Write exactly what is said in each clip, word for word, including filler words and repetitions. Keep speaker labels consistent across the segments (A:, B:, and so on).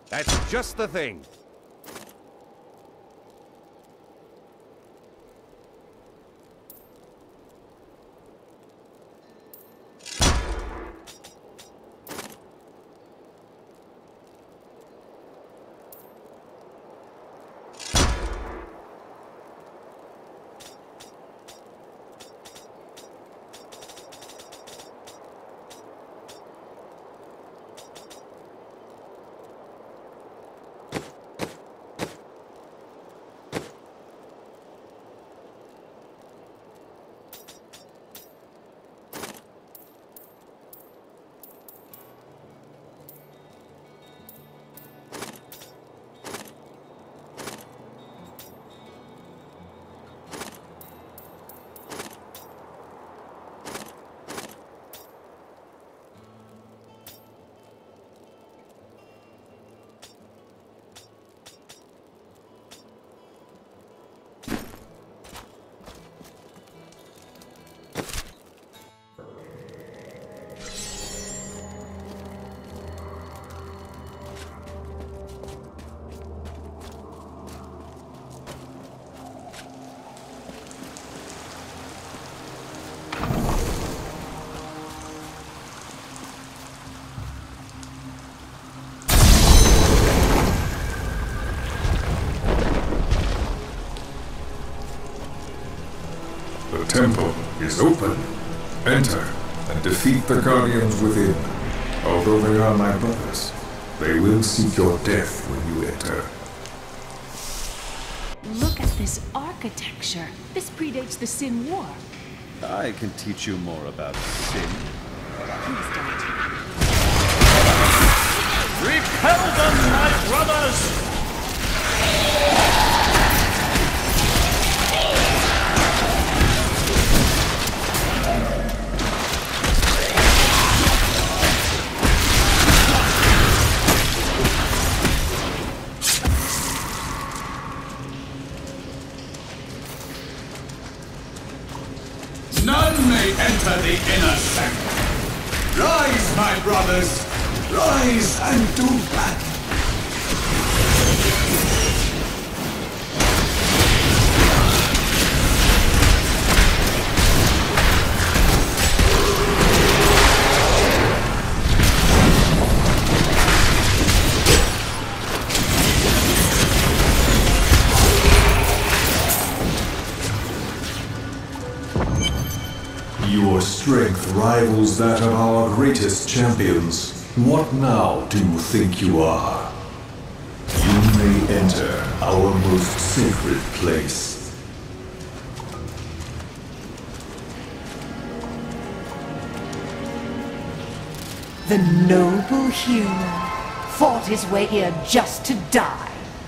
A: That's just the thing.
B: The temple is open. Enter and defeat the guardians within. Although they are my brothers, they will seek your death when you enter.
C: Look at this architecture. This predates the Sin War.
D: I can teach you more about sin.
C: Please don't.
E: Repel them, my brothers!
F: None may enter the inner sanctum. Rise, my brothers! Rise and do battle!
B: Your strength rivals that of our greatest champions. What now do you think you are? You may enter our most sacred place.
G: The noble hero fought his way here just to die.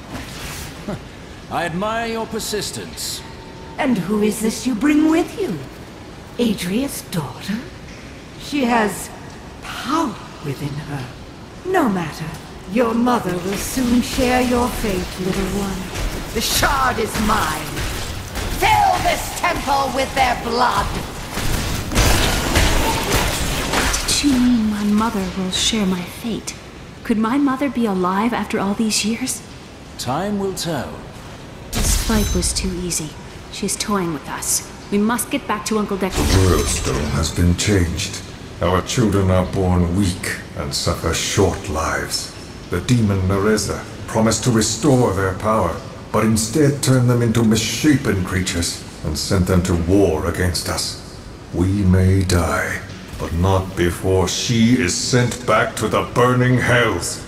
E: I admire your persistence.
G: And who is this you bring with you? Adria's daughter? She has power within her. No matter. Your mother will soon share your fate, little one. The shard is mine. Fill this temple with their blood!
C: What did she mean my mother will share my fate? Could my mother be alive after all these years?
E: Time will tell.
C: This fight was too easy. She's toying with us. We must get back to Uncle Decker.
B: Worldstone has been changed. Our children are born weak and suffer short lives. The demon Nereza promised to restore their power, but instead turned them into misshapen creatures and sent them to war against us. We may die, but not before she is sent back to the burning hells.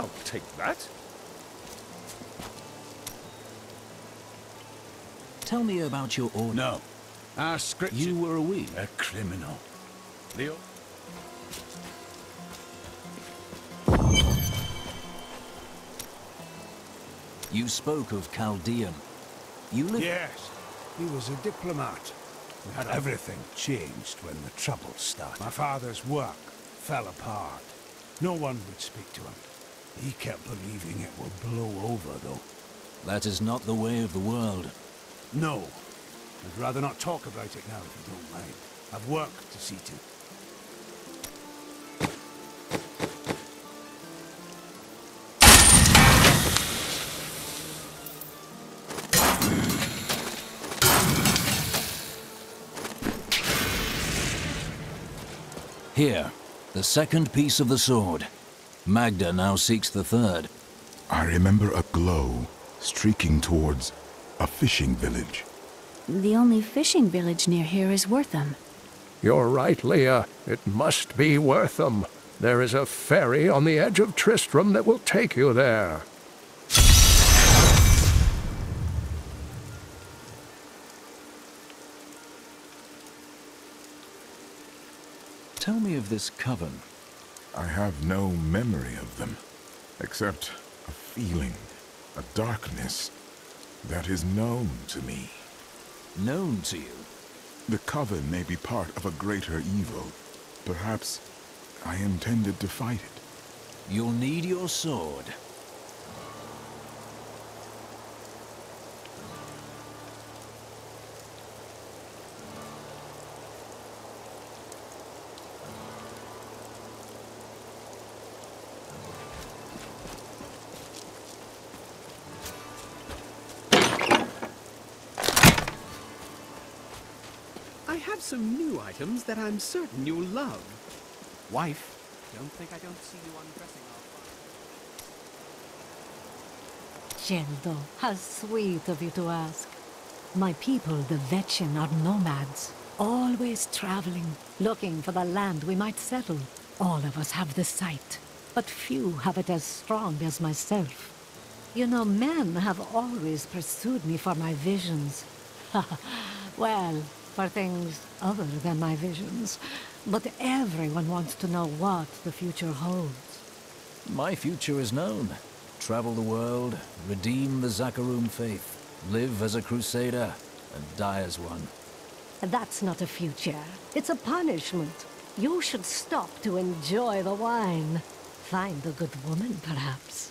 A: I'll take that.
E: Tell me about your order.
F: No. Our scripture...
E: You were a weed.
F: A criminal.
A: Leo?
E: You spoke of Chaldean. You live...
F: Yes. He was a diplomat. We had everything changed when the troubles started. My father's work fell apart. No one would speak to him. He kept believing it would blow over, though.
E: That is not the way of the world.
F: No. I'd rather not talk about it now, if you don't mind. I've work to see to.
E: Here, the second piece of the sword. Magda now seeks the third.
H: I remember a glow streaking towards a fishing village.
C: The only fishing village near here is Wortham.
A: You're right, Leah. It must be Wortham. There is a ferry on the edge of Tristram that will take you there.
E: Tell me of this coven.
H: I have no memory of them, except a feeling, a darkness that is known to me.
E: Known to you?
H: The coven may be part of a greater evil. Perhaps I intended to fight it.
E: You'll need your sword.
I: I have some new items that I'm certain you'll love. Wife, don't think I don't see you undressing our father.
G: Geldo, how sweet of you to ask. My people, the Vetchen, are nomads, always traveling, looking for the land we might settle. All of us have the sight, but few have it as strong as myself. You know, men have always pursued me for my visions. Well, for things other than my visions. But everyone wants to know what the future holds.
E: My future is known. Travel the world, redeem the Zakarum faith, live as a crusader, and die as one.
G: That's not a future. It's a punishment. You should stop to enjoy the wine. Find a good woman, perhaps.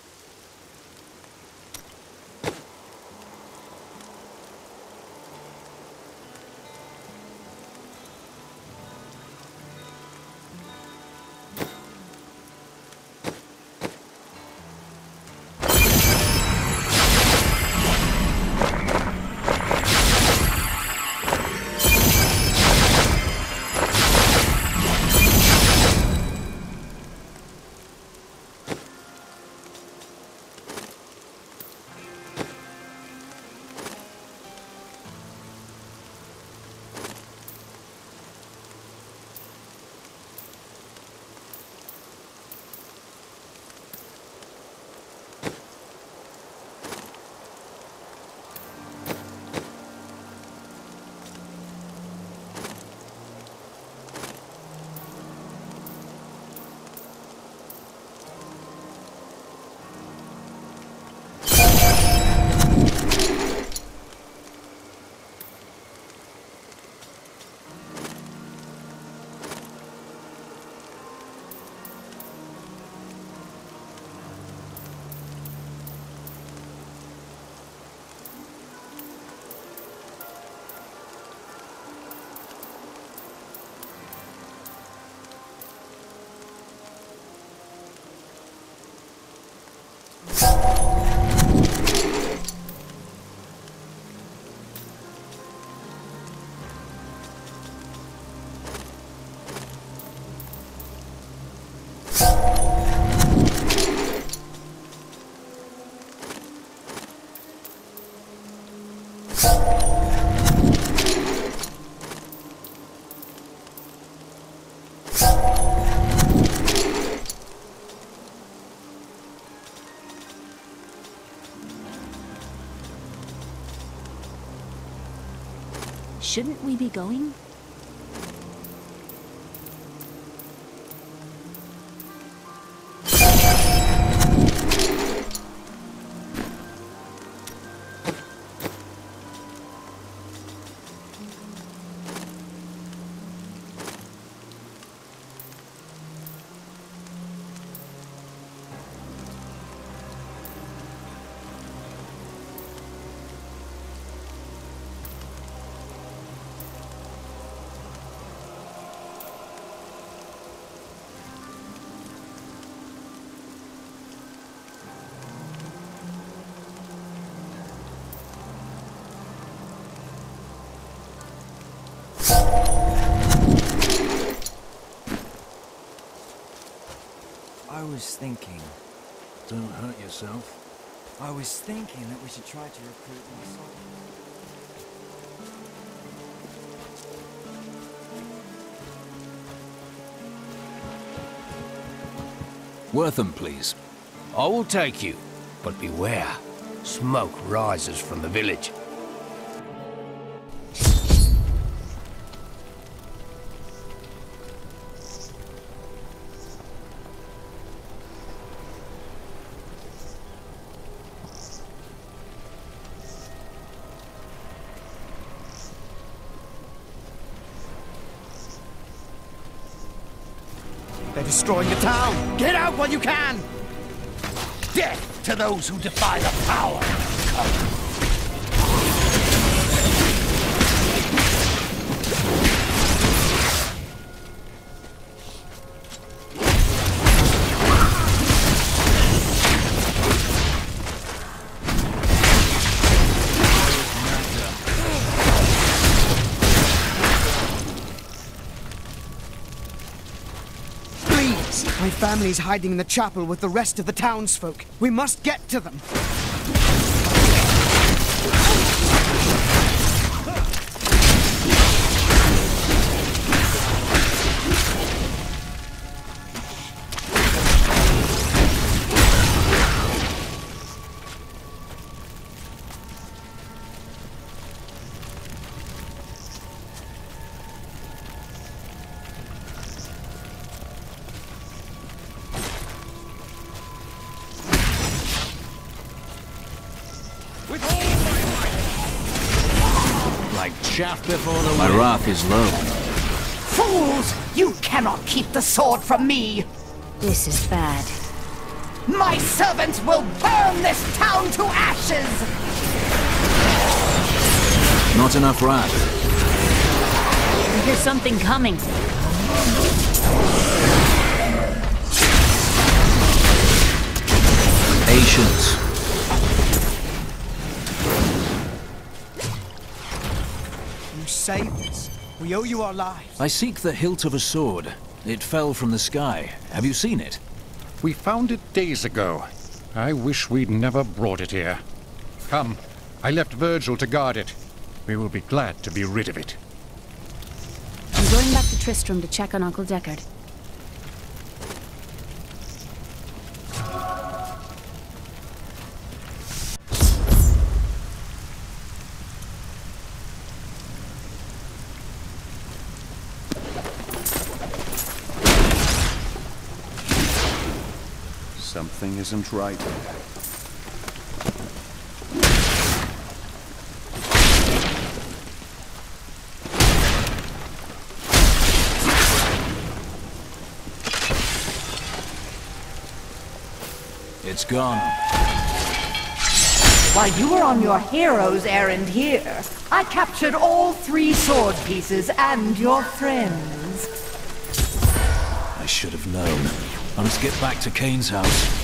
C: Shouldn't we be going?
J: I was thinking...
E: Don't hurt yourself.
J: I was thinking that we should try to recruit more soldiers.
E: Wortham, please.
K: I will take you, but beware. Smoke rises from the village.
I: They're destroying the town! Get out while you can! Death to those who defy the power!
L: My family's hiding in the chapel with the rest of the townsfolk. We must get to them.
K: Like chaff before the wind.
E: My wrath is low.
G: Fools! You cannot keep the sword from me!
C: This is bad.
G: My servants will burn this town to ashes!
E: Not enough wrath.
C: There's something coming.
E: Patience.
L: You saved us. We owe you our lives.
E: I seek the hilt of a sword. It fell from the sky. Have you seen it?
M: We found it days ago. I wish we'd never brought it here. Come, I left Virgil to guard it. We will be glad to be rid of it.
C: I'm going back to Tristram to check on Uncle Deckard.
D: Something isn't right.
E: It's gone.
G: While you were on your hero's errand here, I captured all three sword pieces and your friends.
E: I should have known. I must get back to Kane's house.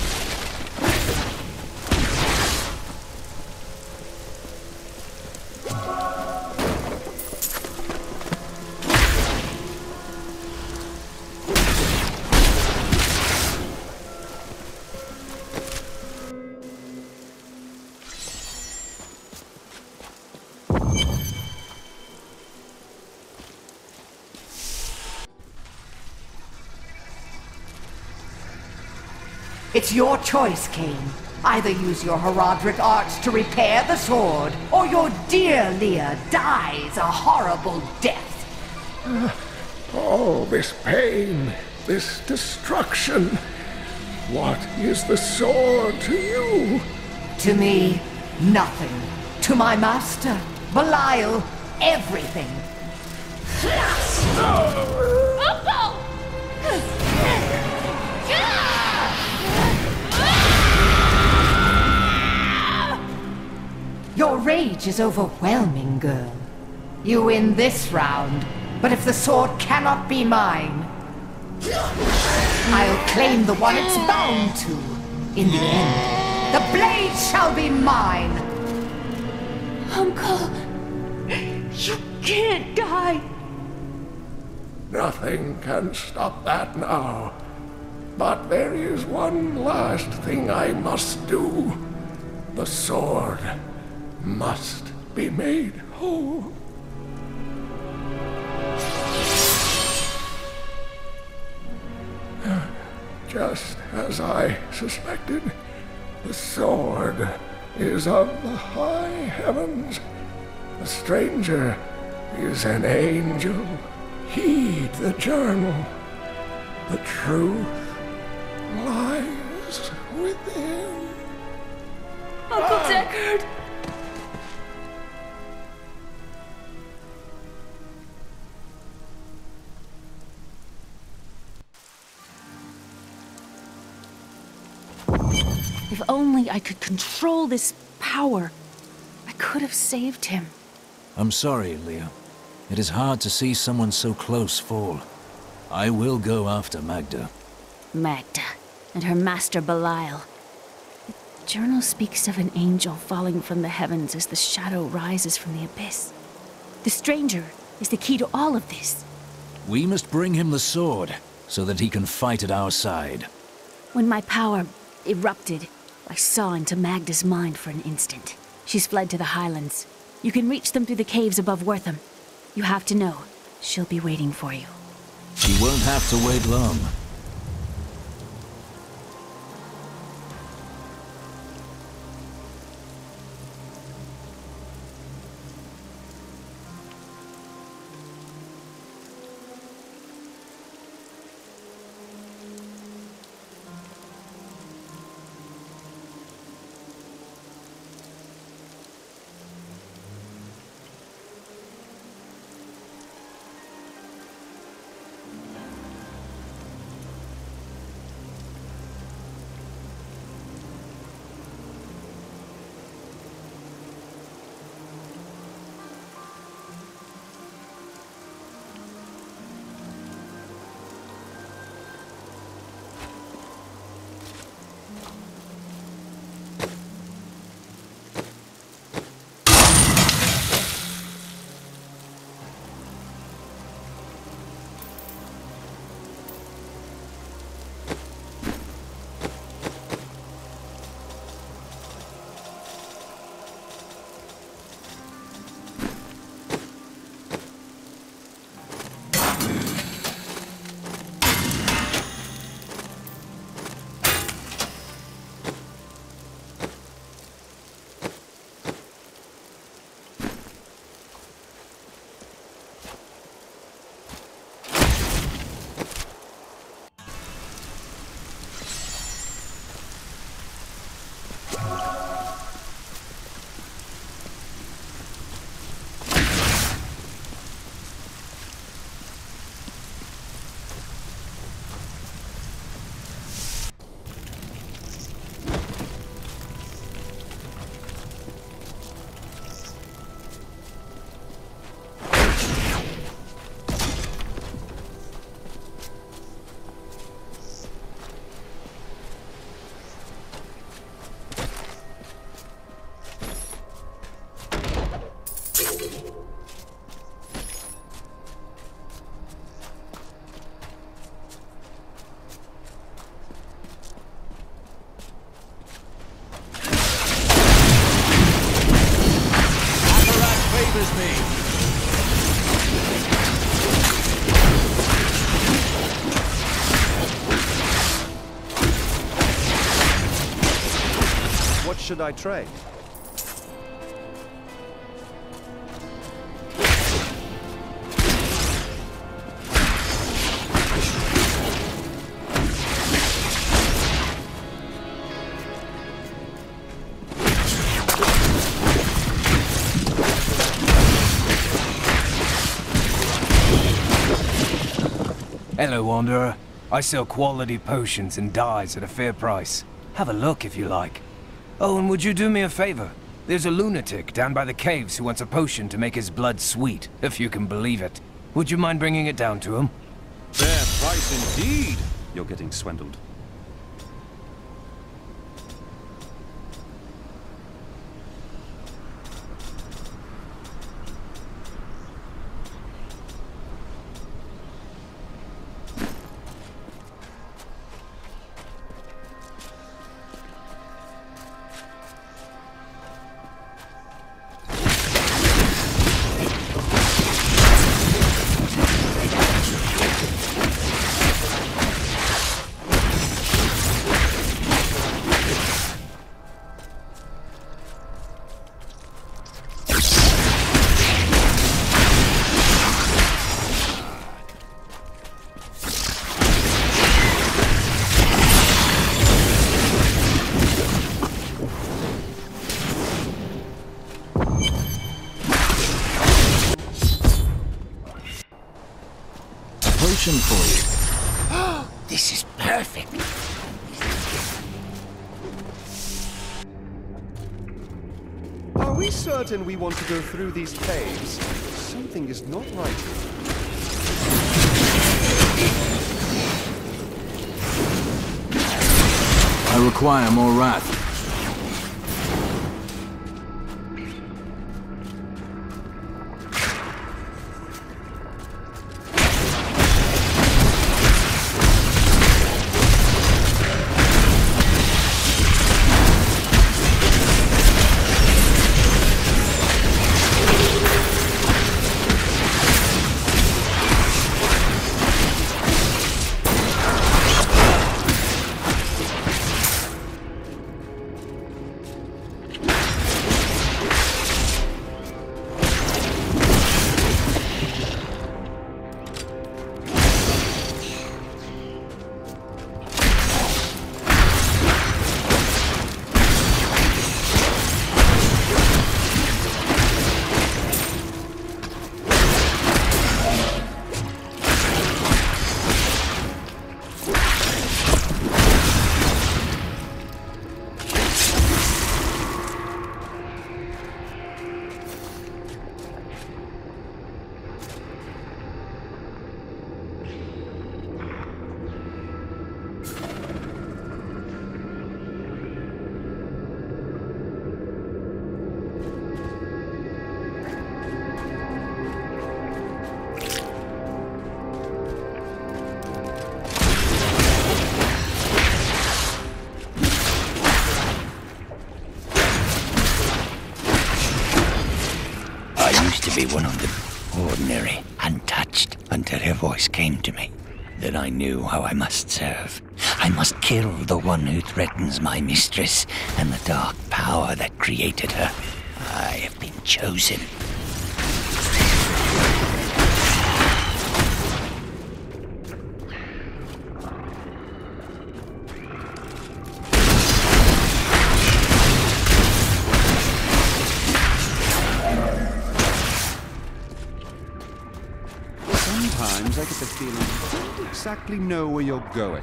G: It's your choice, Kane. Either use your Herodric arts to repair the sword, or your dear Leah dies a horrible death.
A: All this pain, this destruction. What is the sword to you?
G: To me, nothing. To my master, Belial, everything. Your rage is overwhelming, girl. You win this round, but if the sword cannot be mine, I'll claim the one it's bound to. In the end, the blade shall be mine.
C: Uncle, you can't die.
A: Nothing can stop that now. But there is one last thing I must do. The sword must be made whole. Just as I suspected, the sword is of the high heavens. The stranger is an angel. Heed the journal. The truth lies within.
C: Uncle Deckard! If only I could control this power, I could have saved him.
E: I'm sorry, Leah. It is hard to see someone so close fall. I will go after Magda.
C: Magda and her master Belial. The journal speaks of an angel falling from the heavens as the shadow rises from the abyss. The stranger is the key to all of this.
E: We must bring him the sword, so that he can fight at our side.
C: When my power erupted, I saw into Magda's mind for an instant. She's fled to the Highlands. You can reach them through the caves above Wortham. You have to know, she'll be waiting for you.
E: She won't have to wait long.
D: should I trade?
N: Hello, Wanderer. I sell quality potions and dyes at a fair price. Have a look if you like. Oh, and would you do me a favor? There's a lunatic down by the caves who wants a potion to make his blood sweet, if you can believe it. Would you mind bringing it down to him?
D: Fair price indeed! You're getting swindled.
E: Potion for you.
K: This is perfect.
D: Are we certain we want to go through these caves? Something is not right.
E: I require more wrath.
K: To be one of them, ordinary, untouched, until her voice came to me. Then I knew how I must serve. I must kill the one who threatens my mistress and the dark power that created her. I have been chosen.
D: Sometimes I get the feeling you don't exactly know where you're going.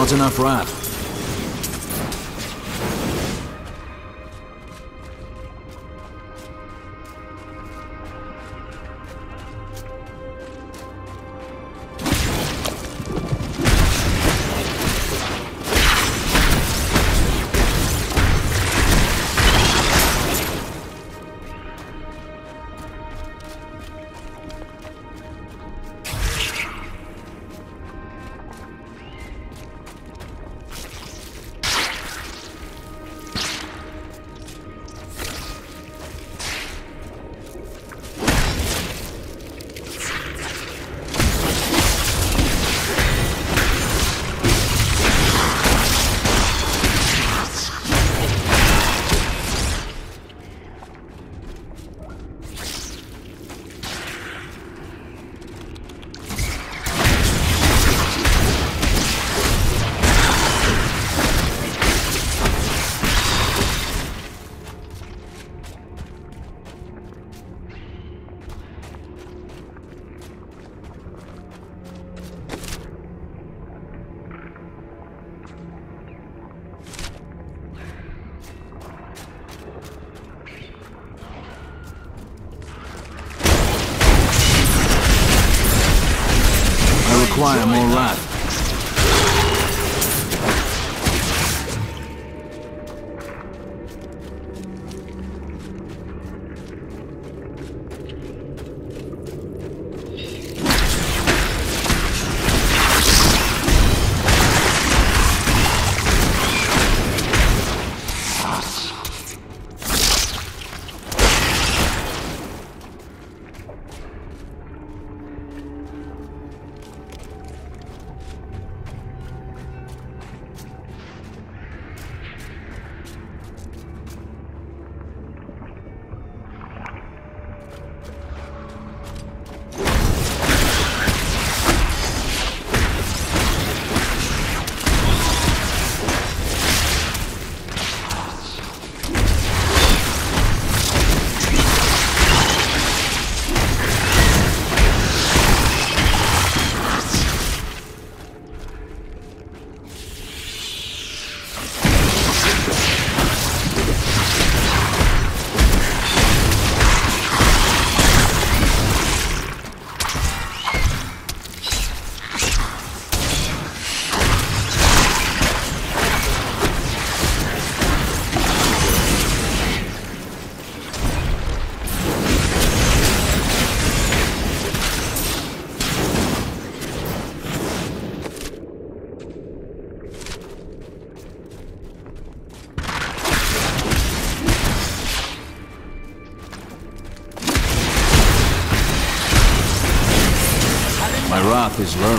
E: not enough wrath. Require more wrath. My wrath is low.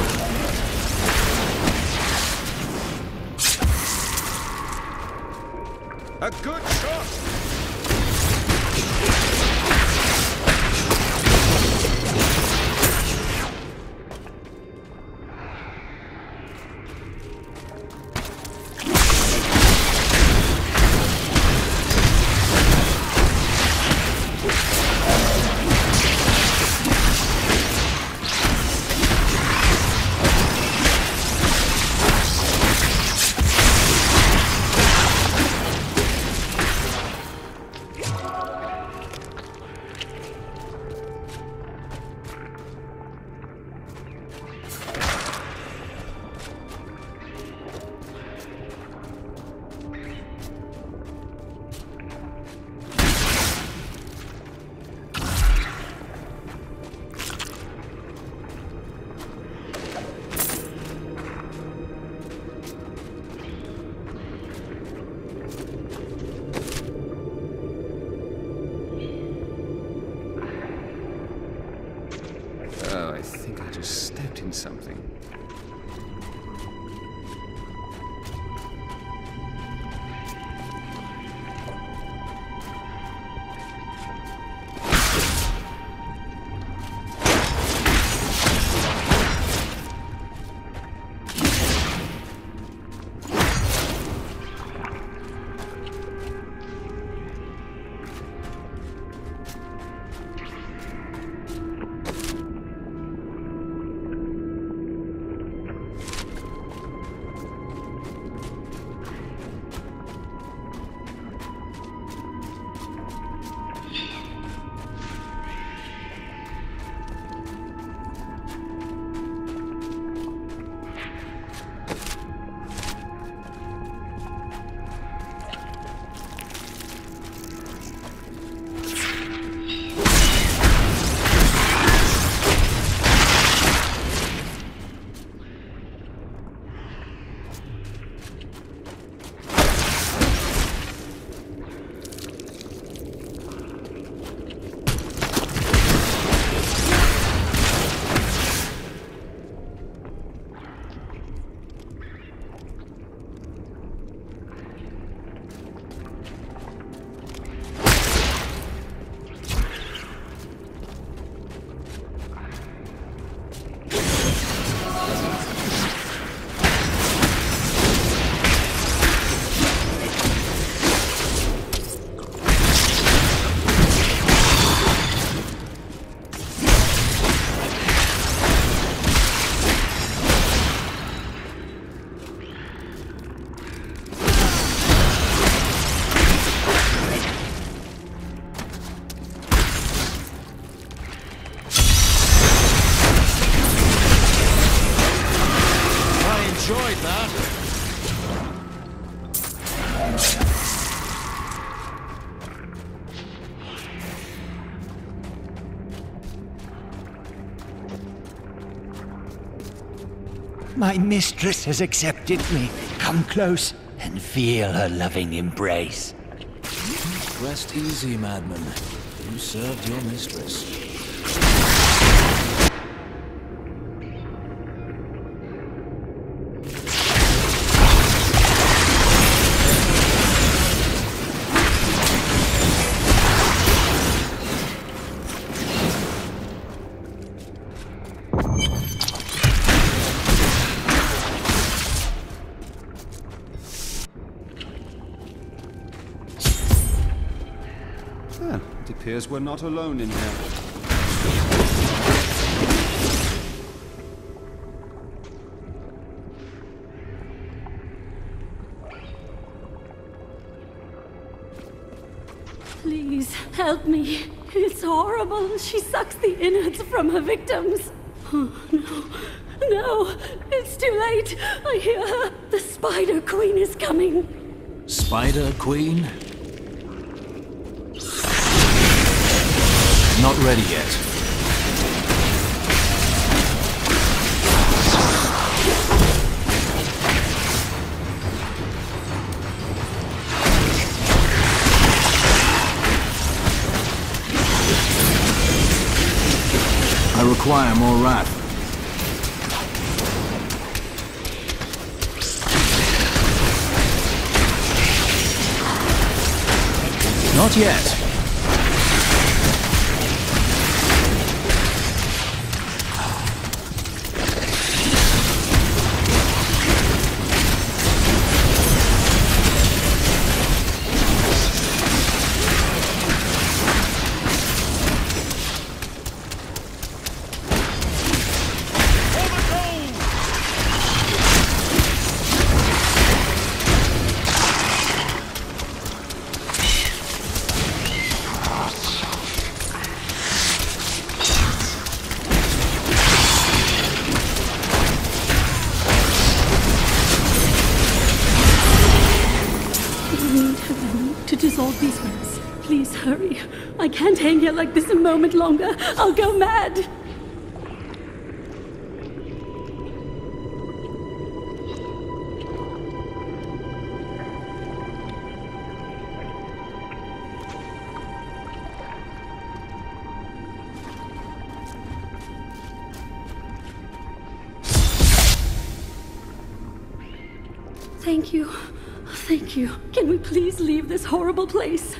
D: A good shot!
I: Oh, I think I just stepped in something.
E: enjoyed that.
K: My mistress has accepted me. Come close and feel her loving embrace.
E: Rest easy, madman. You served your mistress.
D: It appears we're not alone in here.
C: Please, help me. It's horrible. She sucks the innards from her victims. Oh, no. No. It's too late. I hear her. The Spider Queen is coming.
E: Spider Queen? Not ready yet. I require more wrath. Not yet.
C: Dissolve these webs. Please hurry. I can't hang here like this a moment longer. I'll go mad. Thank you. Thank you. Can we please leave this horrible place?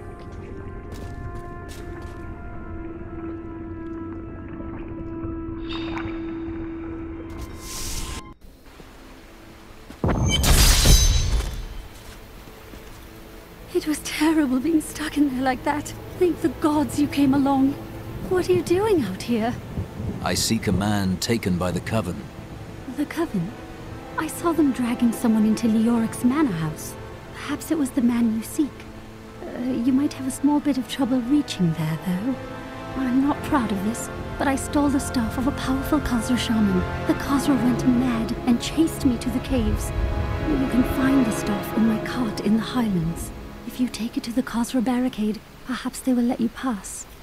C: It was terrible being stuck in there like that. Thank the gods you came along. What are you doing out here?
E: I seek a man taken by the Coven.
C: The Coven? I saw them dragging someone into Leoric's manor house. Perhaps it was the man you seek. Uh, you might have a small bit of trouble reaching there, though. I'm not proud of this, but I stole the staff of a powerful Khazra shaman. The Khazra went mad and chased me to the caves. You can find the staff in my cart in the highlands. If you take it to the Khazra barricade, perhaps they will let you pass.